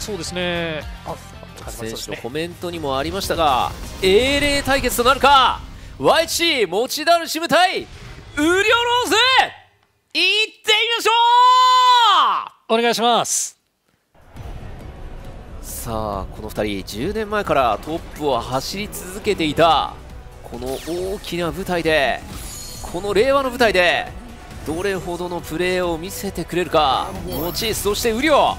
そうですね。 選手のコメントにもありましたが、英霊対決となるか。YC 持田主務対ウリョローズ、いってみましょう。お願いします。 さあこの2人10年前からトップを走り続けていたこの大きな舞台で、この令和の舞台でどれほどのプレーを見せてくれるか。持ち、そしてウリョ、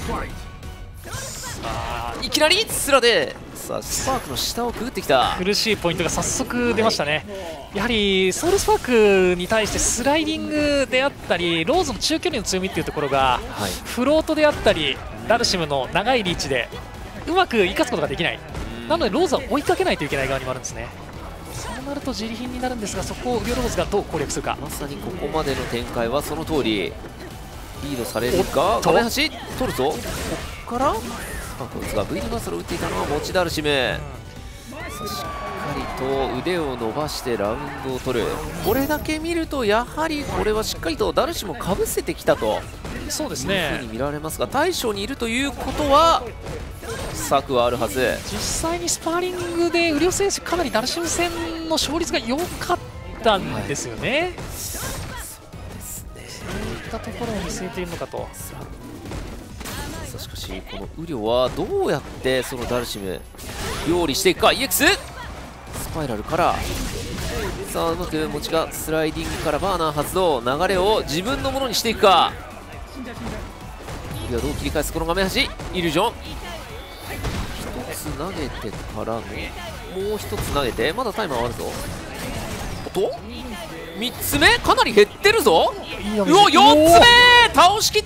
いきなりスラで、さあスパークの下をくぐってきた。 苦しいポイントが早速出ましたね。やはりソウルスパークに対してスライディングであったりローズの中距離の強みっていうところが、フロートであったりダルシムの長いリーチでうまく生かすことができない。なのでローズは追いかけないといけない側にもあるんですね。そうなると自利品になるんですが、そこをウリョローズがどう攻略するか。 まさにここまでの展開はその通り。リードされるが画面端取るぞ。ここからこいつが V リバーサルを打っていたのは持田ルシム。しっかりと腕を伸ばしてラウンドを取る。これだけ見るとやはりこれはしっかりとダルシムをかぶせてきたとそうですね、 いうふうに見られますが、大将にいるということは策はあるはず。 実際にスパーリングでウリョ選手かなりダルシム戦の勝率が良かったんですよね。そういったところを見据えているのかと。 しかしこのウリョはどうやってそのダルシム料理していくか。 EX スパイラルからさあうまく持ちがスライディングからバーナー発動、流れを自分のものにしていくか。ウリョはどう切り返す。この画面端イリュージョン1つ投げてからのもう1つ投げて、まだタイマーあるぞ。おっと3つ目かなり減ってるぞ。うお4つ目倒しきった。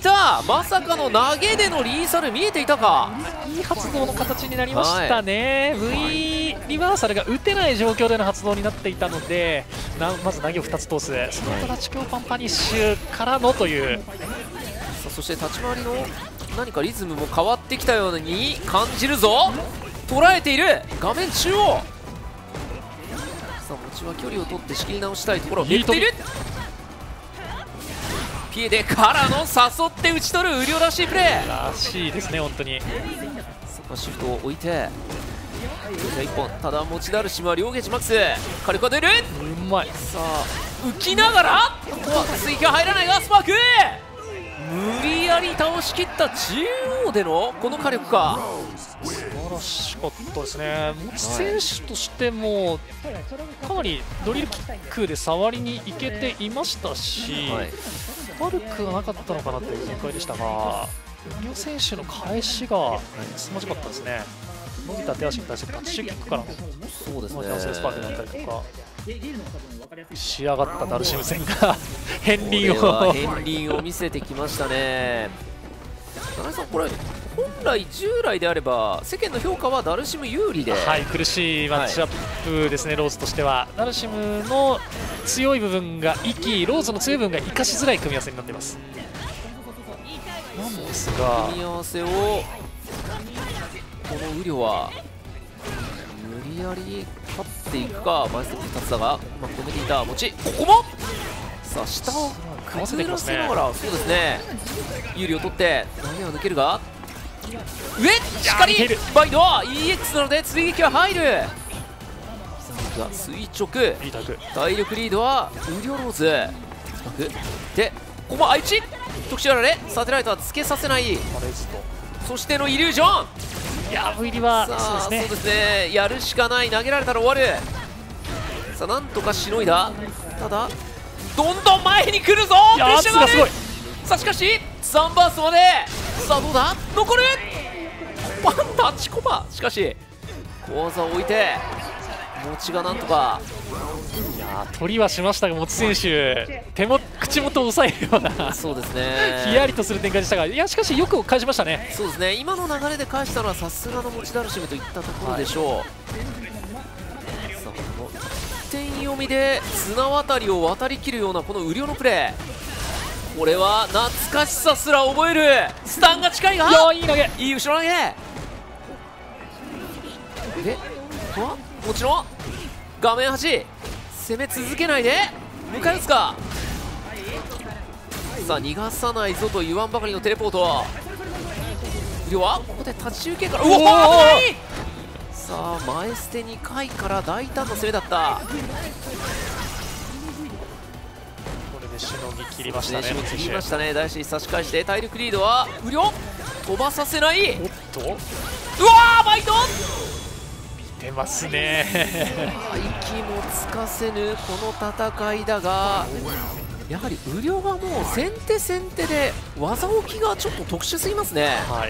まさかの投げでのリーサル見えていたか。 いい発動の形になりましたね、V リバーサルが打てない状況での発動になっていたので、まず投げを2つ通す、その後ラチキョウパンパニッシュからのという。 さあそして立ち回りの何かリズムも変わってきたように感じるぞ。捉えている画面中央。さあ持ちは距離を取って仕切り直したいところ。減っている。ピエでからの誘って打ち取るウリョらしいプレーらしいですね。本当にそこはシフトを置いて1本。ただ持ちダルシムは両ゲージマックス。火力が出る。 うまい。 さあ浮きながらここは水気は入らないがスパーク無理やり倒しきった中央でのこの火力か。 素晴らしかったですね。持ち選手としてもかなりドリルキックで触りにいけていましたし、悪くはなかったのかなという展開でしたが、ウリョ選手の返しが凄まじかったですね。伸びた手足に対してタッチキックからのそうですね、 スパークだったりとか、仕上がったダルシム戦が片鱗を見せてきましたね。田中さん、これ本来従来であれば世間の評価はダルシム有利で、 苦しいマッチアップですね、ローズとしては。ダルシムの強い部分が生き、ローズの強い部分が生かしづらい組み合わせになっています。なんですが組み合わせをこのウリョは無理やり勝っていくか。マイステップ2つだが、止めていた持ち、ここもさあ下を崩らせながら、そうですね、有利を取って投げは抜けるが上しっかりバイド EX なので追撃は入る。垂直体力リードはウリョローズで、ここも愛知特殊やられサテライトはつけさせない。そしてのイリュージョン、 いや V リはそうですね、やるしかない。投げられたら終わる。さあなんとかしのいだ。ただどんどん前に来るぞ。プレッシャーがある。さあしかし3バーストまで。さあどうだ、残るワンタッチコパ。しかし小技を置いて持ちがなんとか、 いや取りはしましたが、持ち選手口元を押さえるようなそうですね、 ひやりとする展開でしたが、いやしかしよく返しましたね。 そうですね、今の流れで返したのはさすがの持ちダルシムといったところでしょう。さあこの1点読みで綱渡りを渡りきるようなこのウリョのプレー、これは懐かしさすら覚える。スタンが近いが、 いい投げ、 いい後ろ投げで、もちろん画面端攻め続けないで迎え撃つか。さあ逃がさないぞと言わんばかりのテレポート。 ウリョはここで立ち受けから、うわ危ない。さあ前捨て2回から大胆な攻めだった。 これでしのぎ切りましたね。 しのぎ切りましたね。大志に差し返して体力リードはウリョ、飛ばさせない。 おっと、 うわーバイト見てますね息もつかせぬこの戦いだが、やはりウリョがもう先手先手で技置きがちょっと特殊すぎますね。 はい、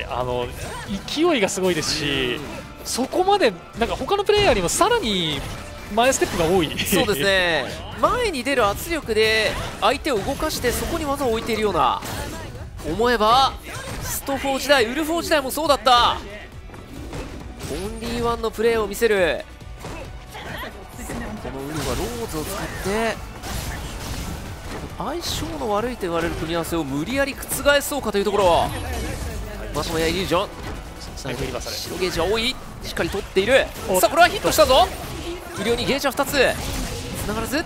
勢いがすごいですし、そこまでなんか他のプレイヤーよりもさらに前ステップが多いそうですね前に出る圧力で相手を動かしてそこに技を置いているような、思えばスト4時代ウルフォー時代もそうだった。オンリーワンのプレーを見せるこのウリョがローズを使って相性の悪いと言われる組み合わせを無理やり覆そうかというところ。まともやイリュージョン、白ゲージは多い、しっかり取っている。さあこれはヒットしたぞ。ウリョにゲージは2つつながらず、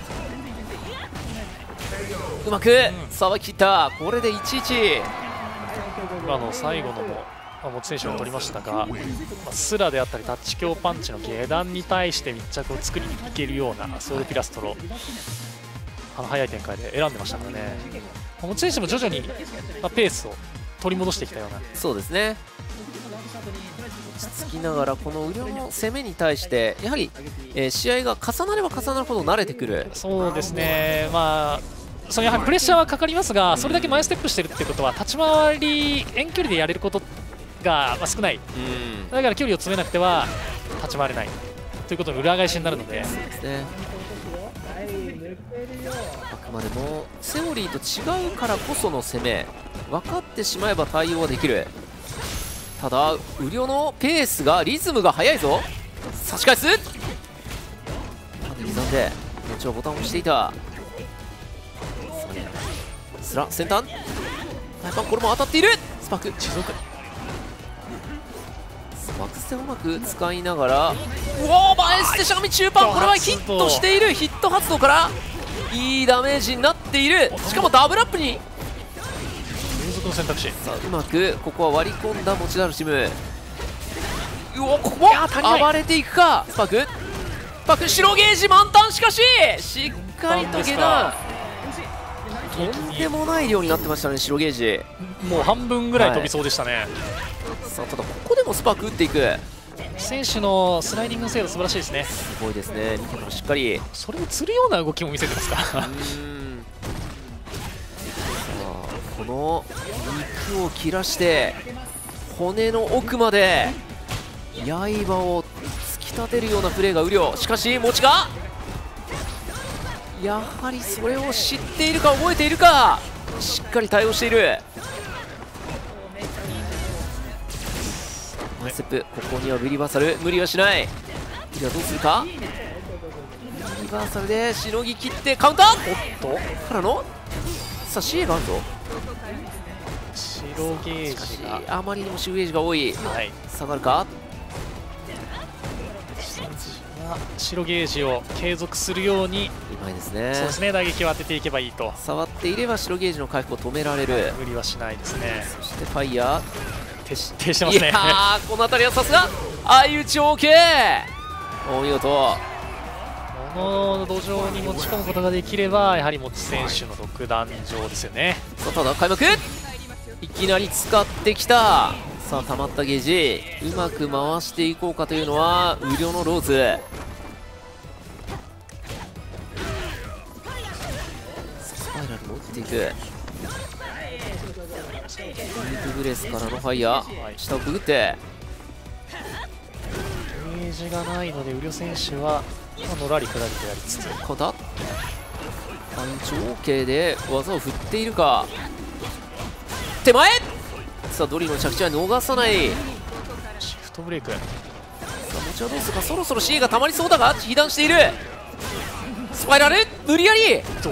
うまくさばききった。これで1-1。 今の最後の持ち選手を取りましたが、スラであったりタッチ強パンチの下段に対して密着を作りにいけるようなソウルピラストロ、速い展開で選んでましたからね。持ち選手も徐々にペースを取り戻してきたような。 そうですね、落ち着きながらこのウリョの攻めに対してやはり、試合が重なれば重なるほど慣れてくる。 そうですね、そのやはりプレッシャーはかかりますが、それだけ前ステップしてるってことは立ち回り遠距離でやれることが少ない、だから距離を詰めなくては立ち回れないということの裏返しになるので。 そうですね、あくまでもセオリーと違うからこその攻め、分かってしまえば対応はできる。ただウリョのペースがリズムが速いぞ。差し返す、刻んでもちろんボタンを押していた。スラ先端これも当たっている。スパーク地蔵か、バックステをうまく使いながら、うわー前捨てしゃがみ中盤、これはヒットしている。ヒット発動からいいダメージになっている。しかもダブルアップに連続の選択肢。 さあうまくここは割り込んだ持ちダルシム。うおここも暴れていくか。スパーク白ゲージ満タン、しかししっかりと下段、とんでもない量になってましたね白ゲージ。 もう半分ぐらい飛びそうでしたね。 さあただここでもスパーク打っていく。 選手のスライディング精度素晴らしいですね。 すごいですね、見てもしっかりそれを釣るような動きも見せてますかさあこの肉を切らして骨の奥まで刃を突き立てるようなプレーがウリョ。しかし持ちがやはりそれを知っているか覚えているか、しっかり対応している。ステップ、ここにはブリバーサル無理はしない。ブリはどうするか。ブリバーサルでしのぎ切ってカウンター、おっとからのさあ CA があるぞ。 白ゲージがあまりにも白ゲージが多い、下がるか。 白ゲージを継続するように、 うまいですね。 そうですね、打撃を当てていけばいいと。 触っていれば白ゲージの回復を止められる。 無理はしないですね。 そしてファイヤー徹底してますね。 いやーこの辺りはさすが相打ち OK、 お見事。 この土壌に持ち込むことができればやはり持ち選手の独壇場ですよね。 さあただ開幕いきなり使ってきた。さあ溜まったゲージうまく回していこうかというのはウリョのローズ。スパイラルも打っていく。ディープブレスからのファイヤー、下をくぐってゲージがないのでウリョ選手はのらりくらりとやりつつ、 カウンターパンチ OK で技を振っているか。手前さあドリルの着地は逃さない。 シフトブレイク。さあ持ちはどうするか。そろそろ CA が溜まりそうだが被弾している。スパイラル無理やりどう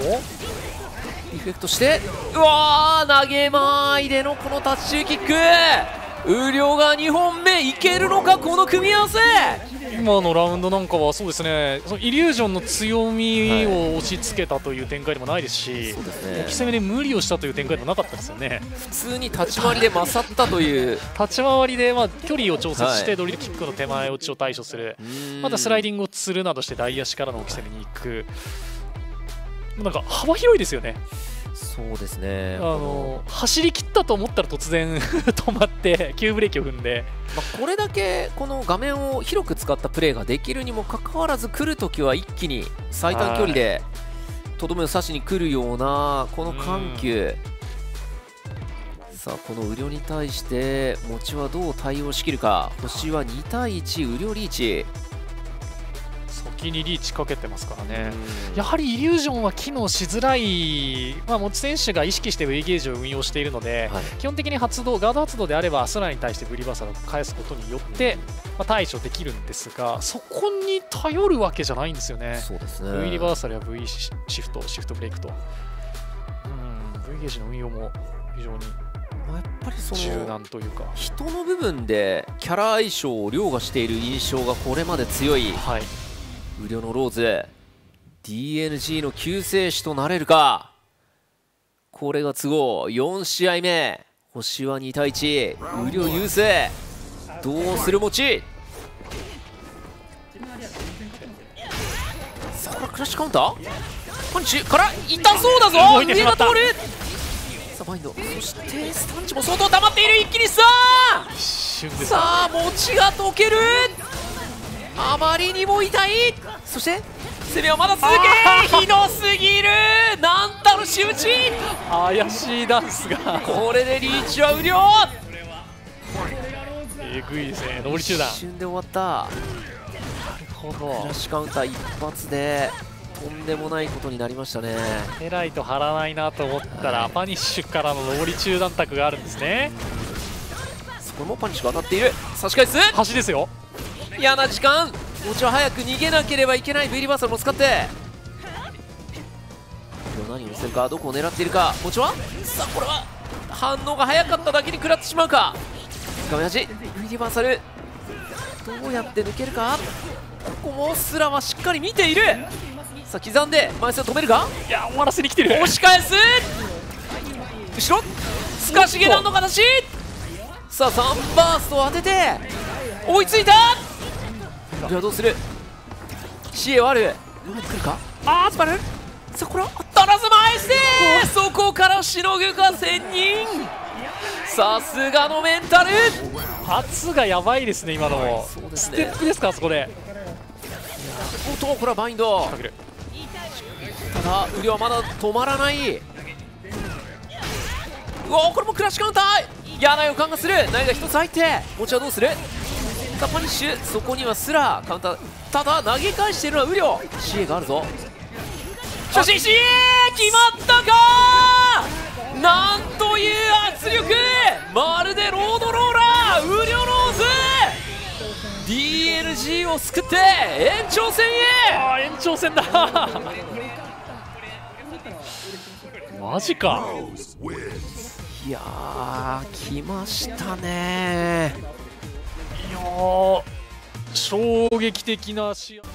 リフレクトして、うわー投げ間合いでのこのタッチキック。 雨量が2本目いけるのか、この組み合わせ。 今のラウンドなんかはそうですね、そのイリュージョンの強みを押し付けたという展開でもないですし、 そうですね、 置き攻めで無理をしたという展開でもなかったですよね。 普通に立ち回りで勝ったという立ち回りで距離を調節してドリルキックの手前打ちを対処する、またスライディングを釣るなどして大足からの置き攻めに行く、なんか幅広いですよね。 そうですね、 走り切ったと思ったら突然止まって急ブレーキを踏んで、 これだけこの画面を広く使ったプレーができるにもかかわらず、来るときは一気に最短距離でとどめを刺しに来るようなこの緩急。さあこの雨量に対して持ちはどう対応しきるか。星は2対1雨量リーチ、 先にリーチかけてますからね。やはりイリュージョンは機能しづらい、持ち選手が意識して V ゲージを運用しているので、基本的にガード発動であれば空に対してブリバーサルを返すことによって、対処できるんですが、そこに頼るわけじゃないんですよね。 そうですね、 V リバーサルや V シフトブレイクと、V ゲージの運用も非常にやっぱりその柔軟というか、 人の部分でキャラ相性を凌駕している印象がこれまで強い、雨量のローズ DNG の救世主となれるか。これが都合4試合目、星は2対1雨量優勢。どうする持ち、さあこれクラッシュカウンターパンチから痛そうだぞ、上が通る。さあバインド、そしてスタンチも相当溜まっている。一気にさあ持ちが解ける、あまりにも痛い。そして攻めはまだ続け、ひどすぎる、なんたる仕打ち。 怪しいダンスがこれでリーチは雨量、 えぐいですね。上り中断、 一瞬で終わった。 なるほクど。 ラッシュカウンター一発でとんでもないことになりましたね。 えらいと張らないなと思ったら、パニッシュからの上り中断卓があるんですね。 そこもパニッシュが当たっている。差し返す端ですよ。 嫌な時間、もちろん早く逃げなければいけない。ベリーバーサルも使って何を見せるか、どこを狙っているか。もちろんさあこれは反応が早かっただけに食らってしまうか。画面端ベリーバーサルどうやって抜けるか。ここもスラはしっかり見ている。さあ刻んで前線を止めるか。 いや終わらせに来てる。 押し返す、後ろすかしげなんの形。さあ3バーストを当てて追いついた。ではどうする、視野はある、上まで来るか。集まる。さあこれは当たらず前して、そこからしのぐか仙人。さすがのメンタル、 圧がやばいですね今の。ステップですか、あそこで。 おとこれはバインド。ただ雨量はまだ止まらない。うおこれもクラッシュカウンター、嫌な予感がする。苗が一つ入って持ちはどうする。さあパニッシュ、そこにはスラカウンター、ただ投げ返しているのは雨量。視野があるぞ。しかし視野決まったか。なんという圧力、まるでロードローラー雨量ローズ DNG を救って延長戦へ。 延長戦だマジか。 いやー来ましたね。 いやー衝撃的な試合。